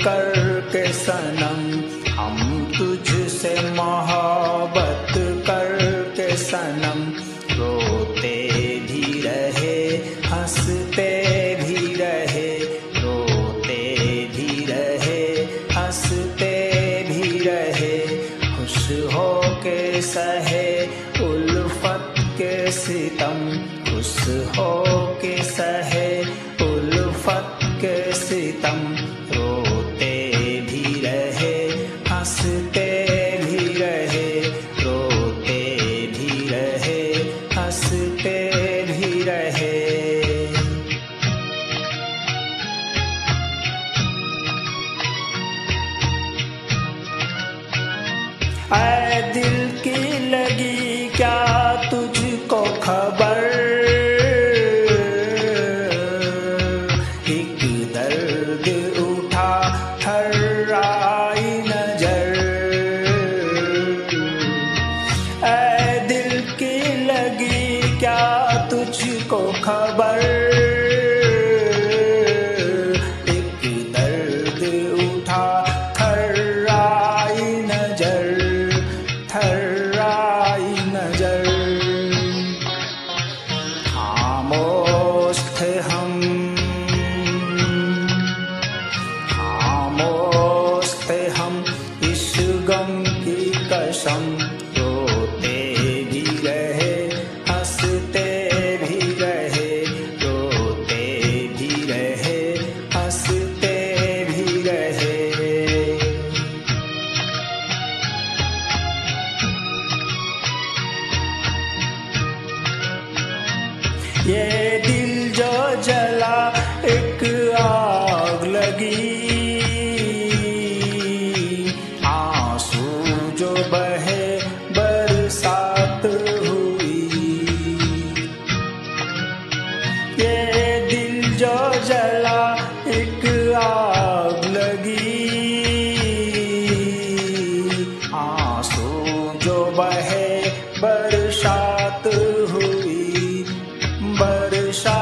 करके सनम, हम तुझसे मोहब्बत करके सनम, रोते भी रहे हंसते भी रहे, रोते भी रहे हंसते भी रहे, खुश हो के सहे उल्फत के सितम, खुश हो के सहे उल्फत के सितम, रोते भी रहे हंसते भी रहे, रोते भी रहे हंसते भी रहे। ऐ दिल की लगी क्या तुझको खबर, एक दर्द उठा ठर्राई नजर, ऐ दिल की लगी क्या तुझको खबर, एक दर्द उठा ठर्राई नजर, ठर्राई नजर। खामोश थे हम, खामोश थे हम इस गम की कसम, रोते भी रहे हंसते भी रहे, रोते भी रहे हंसते भी रहे। ये दिल जो जला एक आग लगी, आंसू जो बहे बरसात हुई, ये दिल जो जला एक आग लगी, आंसू जो बहे बरसात हुई, बरसात